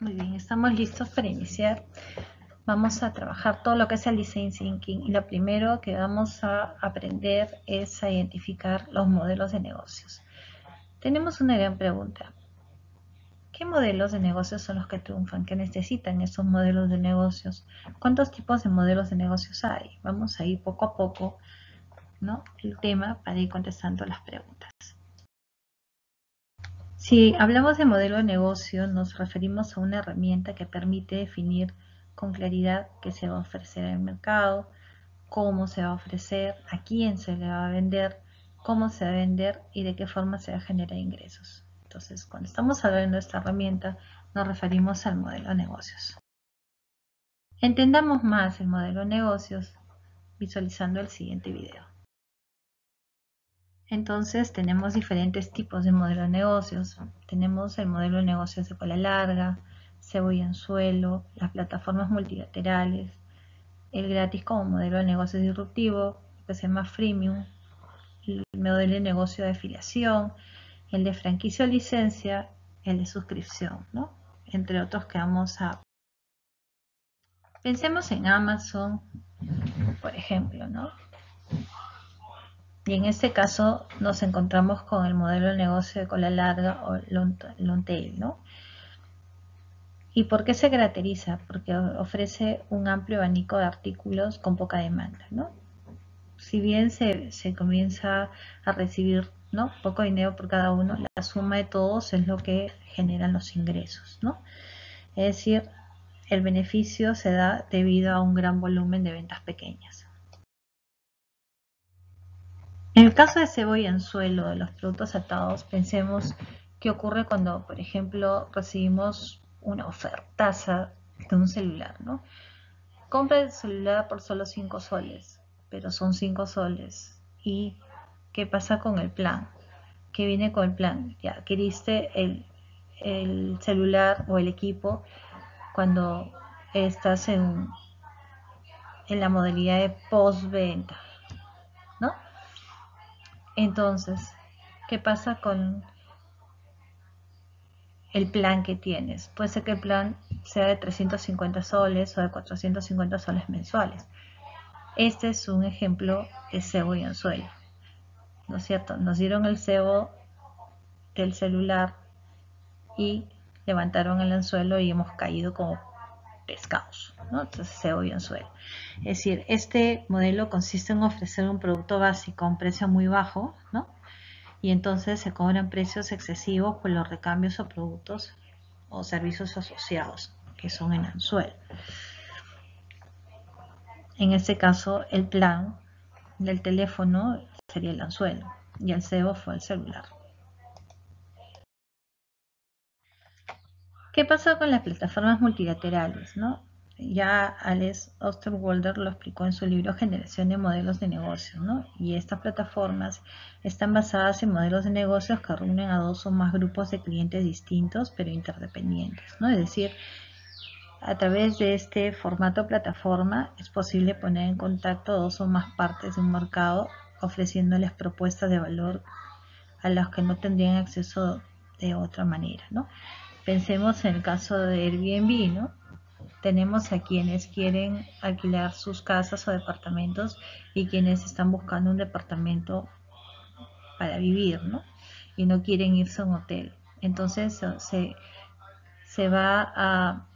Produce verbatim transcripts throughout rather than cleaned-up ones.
Muy bien, estamos listos para iniciar. Vamos a trabajar todo lo que es el Design Thinking y lo primero que vamos a aprender es a identificar los modelos de negocios. Tenemos una gran pregunta. ¿Qué modelos de negocios son los que triunfan? ¿Qué necesitan esos modelos de negocios? ¿Cuántos tipos de modelos de negocios hay? Vamos a ir poco a poco, ¿no?, el tema para ir contestando las preguntas. Si hablamos de modelo de negocio, nos referimos a una herramienta que permite definir con claridad qué se va a ofrecer en el mercado, cómo se va a ofrecer, a quién se le va a vender, cómo se va a vender y de qué forma se va a generar ingresos. Entonces, cuando estamos hablando de esta herramienta, nos referimos al modelo de negocios. Entendamos más el modelo de negocios visualizando el siguiente video. Entonces tenemos diferentes tipos de modelo de negocios. Tenemos el modelo de negocios de cola larga, cebo y anzuelo, las plataformas multilaterales, el gratis como modelo de negocio disruptivo, que se llama freemium, el modelo de negocio de afiliación, el de franquicia o licencia, el de suscripción, ¿no?, entre otros que vamos a... Pensemos en Amazon, por ejemplo, ¿no? Y en este caso nos encontramos con el modelo de negocio de cola larga o long tail, ¿no? ¿Y por qué se caracteriza? Porque ofrece un amplio abanico de artículos con poca demanda, ¿no? Si bien se, se comienza a recibir, ¿no?, poco dinero por cada uno, la suma de todos es lo que generan los ingresos, ¿no? Es decir, el beneficio se da debido a un gran volumen de ventas pequeñas. En el caso de cebo y anzuelo, de los productos atados, pensemos qué ocurre cuando, por ejemplo, recibimos una ofertaza de un celular, ¿no? Compra el celular por solo cinco soles, pero son cinco soles. ¿Y qué pasa con el plan? ¿Qué viene con el plan? Ya adquiriste el, el celular o el equipo cuando estás en, en la modalidad de postventa, ¿no? Entonces, ¿qué pasa con el plan que tienes? Puede ser que el plan sea de trescientos cincuenta soles o de cuatrocientos cincuenta soles mensuales. Este es un ejemplo de cebo y anzuelo, ¿no es cierto? Nos dieron el cebo del celular y levantaron el anzuelo y hemos caído como pescados, ¿no? Entonces cebo y anzuelo. Es decir, este modelo consiste en ofrecer un producto básico a un precio muy bajo, ¿no?, y entonces se cobran precios excesivos por los recambios o productos o servicios asociados, que son en anzuelo. En este caso, el plan del teléfono sería el anzuelo y el cebo fue el celular. ¿Qué pasa con las plataformas multilaterales, no? Ya Alex Osterwalder lo explicó en su libro Generación de Modelos de Negocio, ¿no? Y estas plataformas están basadas en modelos de negocios que reúnen a dos o más grupos de clientes distintos pero interdependientes, ¿no? Es decir, a través de este formato plataforma es posible poner en contacto dos o más partes de un mercado ofreciéndoles propuestas de valor a las que no tendrían acceso de otra manera, ¿no? Pensemos en el caso de Airbnb, ¿no? Tenemos a quienes quieren alquilar sus casas o departamentos y quienes están buscando un departamento para vivir, ¿no? Y no quieren irse a un hotel. Entonces se, se va a,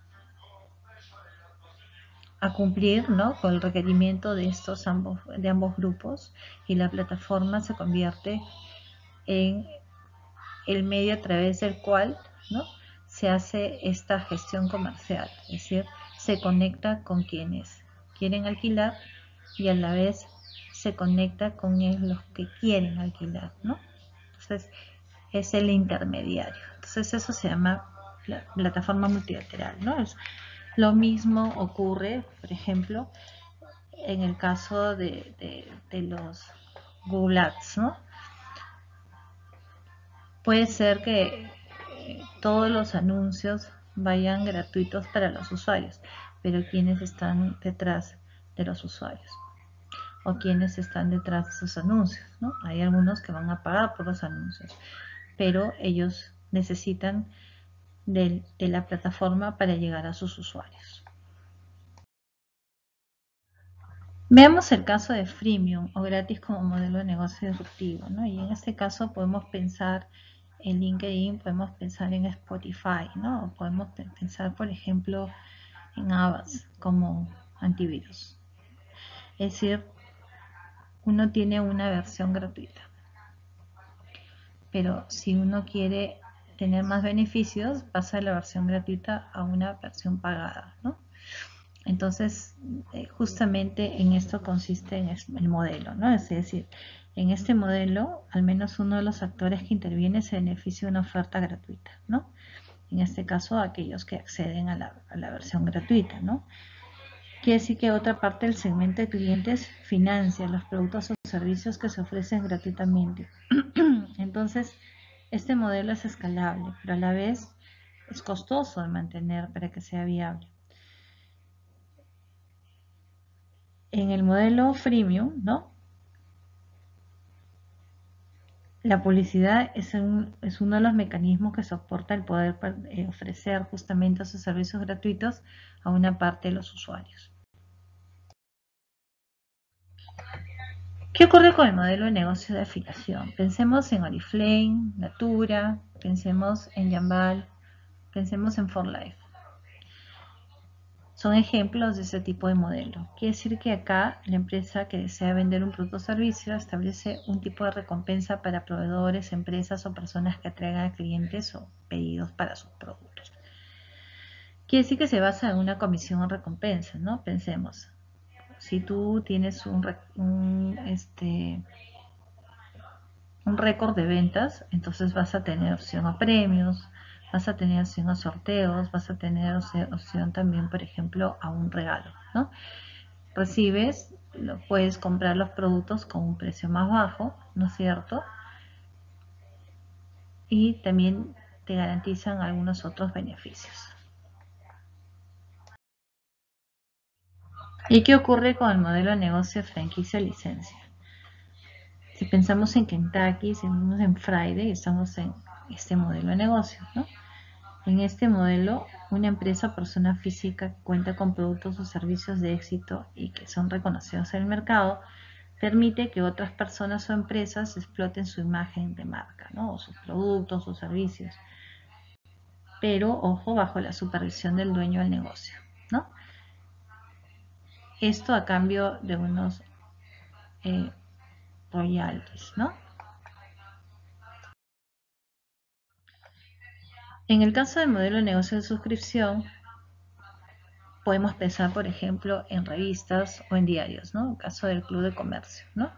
a cumplir, ¿no?, con el requerimiento de estos ambos, de ambos grupos, y la plataforma se convierte en el medio a través del cual, ¿no?, se hace esta gestión comercial, es decir, se conecta con quienes quieren alquilar y a la vez se conecta con los que quieren alquilar, ¿no? Entonces es el intermediario. Entonces eso se llama la plataforma multilateral, ¿no? Es, lo mismo ocurre, por ejemplo, en el caso de, de, de los Google Ads, ¿no? Puede ser que eh, todos los anuncios vayan gratuitos para los usuarios, pero ¿quiénes están detrás de los usuarios? O quiénes están detrás de esos anuncios, ¿no? Hay algunos que van a pagar por los anuncios, pero ellos necesitan de, de la plataforma para llegar a sus usuarios. Veamos el caso de freemium o gratis como modelo de negocio disruptivo, ¿no? Y en este caso podemos pensar en LinkedIn, podemos pensar en Spotify, ¿no? O podemos pensar, por ejemplo, en Avast como antivirus. Es decir, uno tiene una versión gratuita, pero si uno quiere tener más beneficios, pasa de la versión gratuita a una versión pagada, ¿no? Entonces, eh, justamente en esto consiste en el modelo, ¿no? Es decir, en este modelo, al menos uno de los actores que interviene se beneficia de una oferta gratuita, ¿no? En este caso, aquellos que acceden a la, a la versión gratuita, ¿no? Quiere decir que otra parte del segmento de clientes financia los productos o servicios que se ofrecen gratuitamente. Entonces, este modelo es escalable, pero a la vez es costoso de mantener para que sea viable. En el modelo freemium, ¿no? La publicidad es, un, es uno de los mecanismos que soporta el poder eh, ofrecer justamente esos servicios gratuitos a una parte de los usuarios. ¿Qué ocurre con el modelo de negocio de afiliación? Pensemos en Oriflame, Natura, pensemos en Jambal, pensemos en For Life. Son ejemplos de ese tipo de modelo. Quiere decir que acá la empresa que desea vender un producto o servicio establece un tipo de recompensa para proveedores, empresas o personas que atraigan a clientes o pedidos para sus productos. Quiere decir que se basa en una comisión o recompensa, ¿no? Pensemos, si tú tienes un, un, este, un récord de ventas, entonces vas a tener opción a premios, vas a tener opción a sorteos, vas a tener opción también, por ejemplo, a un regalo, ¿no? Recibes, lo, puedes comprar los productos con un precio más bajo, ¿no es cierto? Y también te garantizan algunos otros beneficios. ¿Y qué ocurre con el modelo de negocio de franquicia licencia? Si pensamos en Kentucky, si pensamos en Friday, estamos en este modelo de negocio, ¿no? En este modelo, una empresa o persona física que cuenta con productos o servicios de éxito y que son reconocidos en el mercado, permite que otras personas o empresas exploten su imagen de marca, ¿no? O sus productos o servicios, pero ojo, bajo la supervisión del dueño del negocio, ¿no? Esto a cambio de unos eh, royalties, ¿no? En el caso del modelo de negocio de suscripción, podemos pensar, por ejemplo, en revistas o en diarios, ¿no? En el caso del club de comercio, ¿no?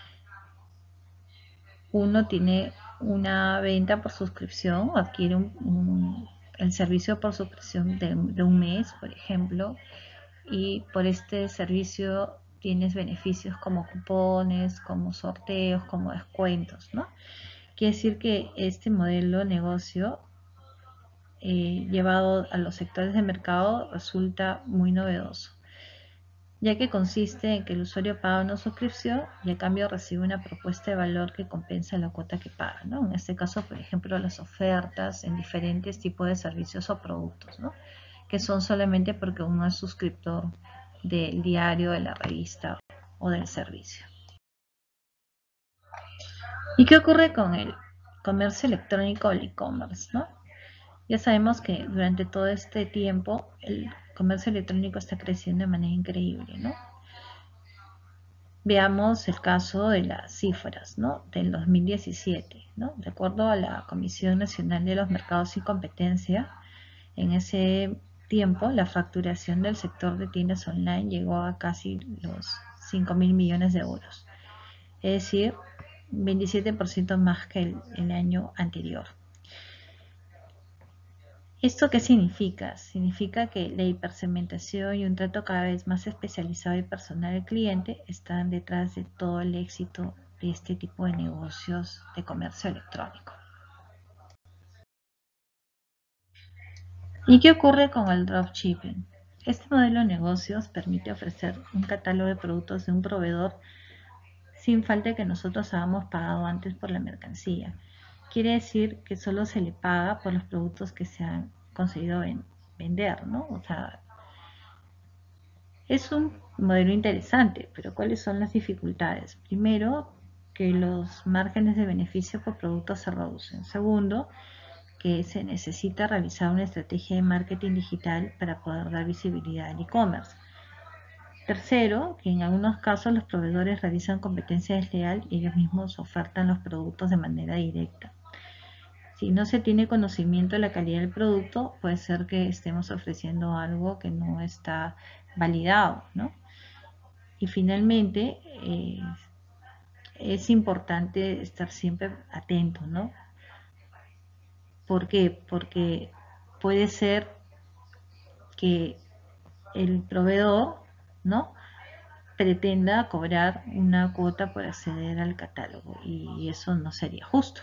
Uno tiene una venta por suscripción o adquiere un, un, el servicio por suscripción de, de un mes, por ejemplo, y por este servicio tienes beneficios como cupones, como sorteos, como descuentos, ¿no? Quiere decir que este modelo de negocio eh, llevado a los sectores de mercado resulta muy novedoso, ya que consiste en que el usuario paga una suscripción y a cambio recibe una propuesta de valor que compensa la cuota que paga, ¿no? En este caso, por ejemplo, las ofertas en diferentes tipos de servicios o productos, ¿no? Que son solamente porque uno es suscriptor del diario, de la revista o del servicio. ¿Y qué ocurre con el comercio electrónico o el e-commerce, ¿no? Ya sabemos que durante todo este tiempo el comercio electrónico está creciendo de manera increíble, ¿no? Veamos el caso de las cifras, ¿no? Del dos mil diecisiete, ¿no? De acuerdo a la Comisión Nacional de los Mercados y Competencia, en ese tiempo la facturación del sector de tiendas online llegó a casi los cinco mil millones de euros, es decir, veintisiete por ciento más que el, el año anterior. ¿Esto qué significa? Significa que la hipersegmentación y un trato cada vez más especializado y personal al cliente están detrás de todo el éxito de este tipo de negocios de comercio electrónico. ¿Y qué ocurre con el dropshipping? Este modelo de negocios permite ofrecer un catálogo de productos de un proveedor sin falta que nosotros hayamos pagado antes por la mercancía. Quiere decir que solo se le paga por los productos que se han conseguido ven, vender, ¿no? O sea, es un modelo interesante, pero ¿cuáles son las dificultades? Primero, que los márgenes de beneficio por producto se reducen. Segundo, que se necesita realizar una estrategia de marketing digital para poder dar visibilidad al e-commerce. Tercero, que en algunos casos los proveedores realizan competencia desleal y ellos mismos ofertan los productos de manera directa. Si no se tiene conocimiento de la calidad del producto, puede ser que estemos ofreciendo algo que no está validado, ¿no? Y finalmente, eh, es importante estar siempre atento, ¿no? ¿Por qué? Porque puede ser que el proveedor, ¿no?, pretenda cobrar una cuota por acceder al catálogo y eso no sería justo.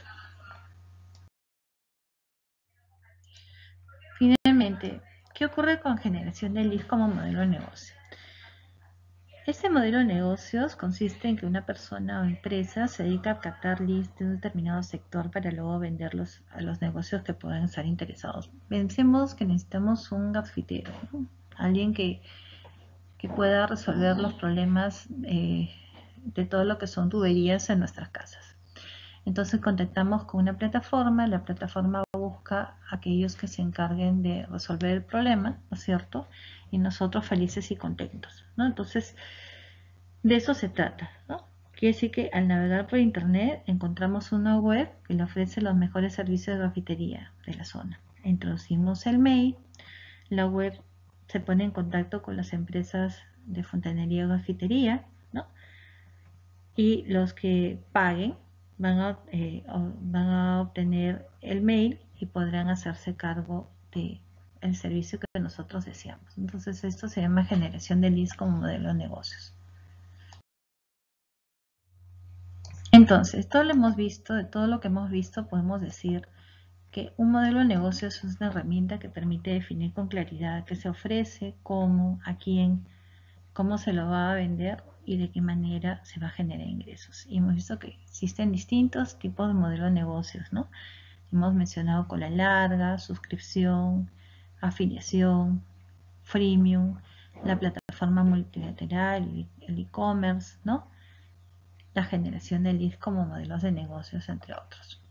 Finalmente, ¿qué ocurre con generación de leads como modelo de negocio? Este modelo de negocios consiste en que una persona o empresa se dedica a captar leads de un determinado sector para luego venderlos a los negocios que puedan estar interesados. Pensemos que necesitamos un gasfitero, ¿no? Alguien que, que pueda resolver los problemas eh, de todo lo que son tuberías en nuestras casas. Entonces contactamos con una plataforma, la plataforma busca a aquellos que se encarguen de resolver el problema, ¿no es cierto? Y nosotros felices y contentos, ¿no? Entonces, de eso se trata, ¿no? Quiere decir que al navegar por internet encontramos una web que le ofrece los mejores servicios de grafitería de la zona. Introducimos el mail, la web se pone en contacto con las empresas de fontanería o grafitería, ¿no? Y los que paguen van a, eh, van a obtener el mail y podrán hacerse cargo de el servicio que nosotros deseamos. Entonces esto se llama generación de leads como modelo de negocios. Entonces, todo lo hemos visto, de todo lo que hemos visto podemos decir que un modelo de negocios es una herramienta que permite definir con claridad qué se ofrece, cómo, a quién, cómo se lo va a vender y de qué manera se va a generar ingresos. Y hemos visto que existen distintos tipos de modelo de negocios, ¿no? Hemos mencionado cola larga, suscripción, afiliación, freemium, la plataforma multilateral, el e-commerce, ¿no? La generación de leads como modelos de negocios, entre otros.